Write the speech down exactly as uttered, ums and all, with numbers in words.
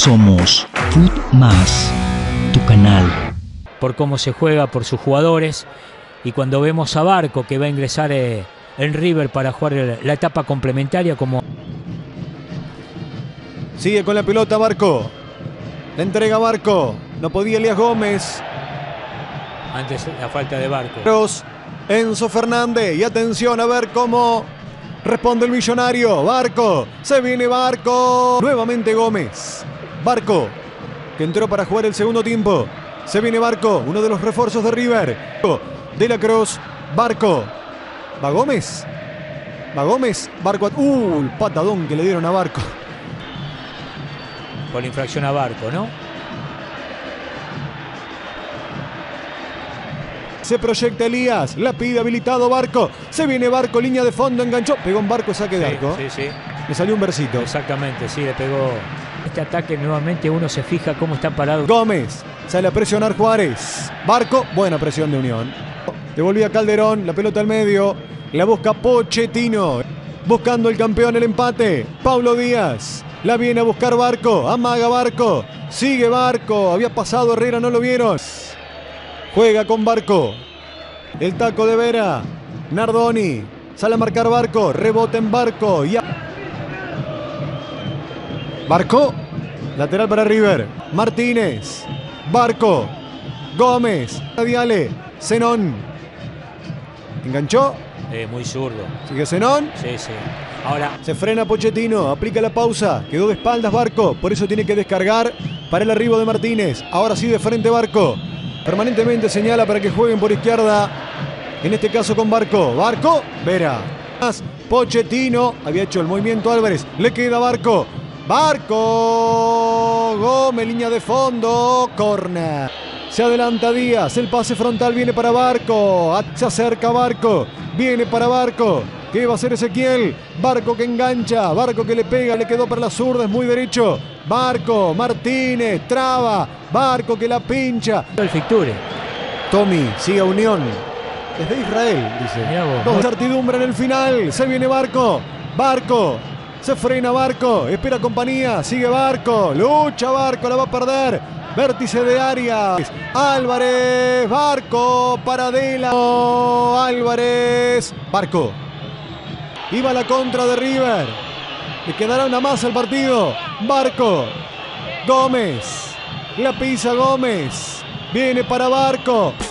Somos Foot Más, tu canal. Por cómo se juega, por sus jugadores. Y cuando vemos a Barco que va a ingresar eh, en River para jugar la etapa complementaria como... Sigue con la pelota Barco. La entrega Barco. No podía Elías Gómez. Antes la falta de Barco. Enzo Fernández. Y atención a ver cómo responde el millonario. Barco. Se viene Barco. Nuevamente Gómez. Barco, que entró para jugar el segundo tiempo. Se viene Barco, uno de los refuerzos de River. De la Cruz. Barco. ¿Va Gómez? ¿Va Gómez? Barco. Uh, el patadón que le dieron a Barco. Por la infracción a Barco, ¿no? Se proyecta Elías, la pide habilitado Barco. Se viene Barco, línea de fondo, enganchó. Pegó un Barco, saque de sí, arco. Sí, sí. Le salió un versito. Exactamente, sí, le pegó. Este ataque nuevamente uno se fija cómo está parado. Gómez, sale a presionar Juárez. Barco, buena presión de Unión. Devolvía Calderón, la pelota al medio. La busca Pochettino. Buscando el campeón, el empate. Paulo Díaz. La viene a buscar Barco. Amaga Barco. Sigue Barco. Había pasado Herrera, no lo vieron. Juega con Barco. El taco de Vera. Nardoni. Sale a marcar Barco. Rebota en Barco. Y a... Barco. Lateral para River. Martínez. Barco. Gómez. Diale. Zenón. Enganchó. Eh, muy zurdo. Sigue Zenón. Sí, sí. Ahora se frena Pochettino, aplica la pausa, quedó de espaldas Barco, por eso tiene que descargar para el arribo de Martínez. Ahora sí de frente Barco, permanentemente señala para que jueguen por izquierda, en este caso con Barco. Barco, Vera. Pochettino, había hecho el movimiento Álvarez, le queda Barco. Barco, Gómez, línea de fondo, corner. Se adelanta Díaz, el pase frontal viene para Barco, se acerca Barco, viene para Barco. ¿Qué va a hacer Ezequiel? Barco que engancha, Barco que le pega, le quedó para la zurda, es muy derecho. Barco, Martínez, traba, Barco que la pincha. El Ficture. Tommy, sigue a Unión. Desde Israel, dice. Dos certidumbre en el final, se viene Barco, Barco. Se frena Barco, espera compañía, sigue Barco, lucha Barco, la va a perder. Vértice de área. Álvarez, Barco, Paradela. Álvarez, Barco. Iba la contra de River. Le quedará una más al partido. Barco. Gómez. La pisa Gómez. Viene para Barco.